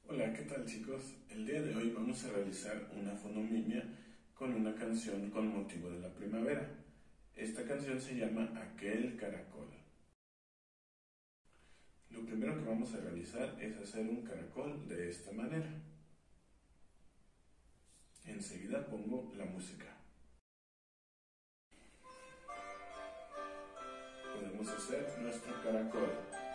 Hola, ¿qué tal chicos? El día de hoy vamos a realizar una fonomimia con una canción con motivo de la primavera. Esta canción se llama Aquel caracol. Lo primero que vamos a realizar es hacer un caracol de esta manera. Enseguida pongo la música. Podemos hacer nuestro caracol.